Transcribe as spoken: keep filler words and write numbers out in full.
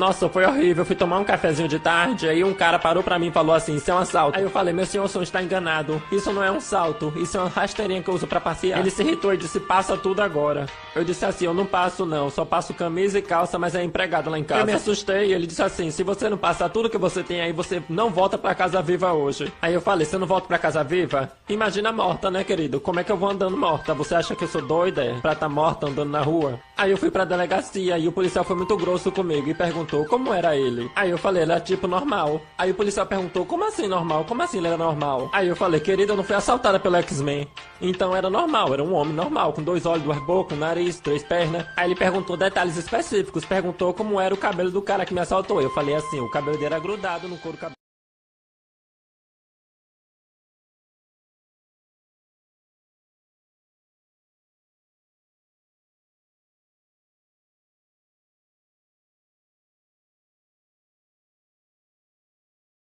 Nossa, foi horrível. Eu fui tomar um cafezinho de tarde, aí um cara parou pra mim e falou assim, isso é um assalto. Aí eu falei, meu senhor, o senhor está enganado. Isso não é um salto, isso é uma rasteirinha que eu uso pra passear. Ele se irritou e disse, passa tudo agora. Eu disse assim, eu não passo não, só passo camisa e calça, mas é empregado lá em casa. Eu me assustei, ele disse assim, se você não passar tudo que você tem aí, você não volta pra casa viva hoje. Aí eu falei, você não volta pra casa viva? Imagina morta, né, querido? Como é que eu vou andando morta? Você acha que eu sou doida, é? Pra tá morta andando na rua? Aí eu fui pra delegacia e o policial foi muito grosso comigo e perguntou como era ele. Aí eu falei, ele é tipo normal. Aí o policial perguntou, como assim normal? Como assim ele era normal? Aí eu falei, querida, eu não fui assaltada pelo X-Men. Então era normal, era um homem normal, com dois olhos, duas bocas, um nariz, três pernas. Aí ele perguntou detalhes específicos, perguntou como era o cabelo do cara que me assaltou. Eu falei assim, o cabelo dele era grudado no couro cabeludo.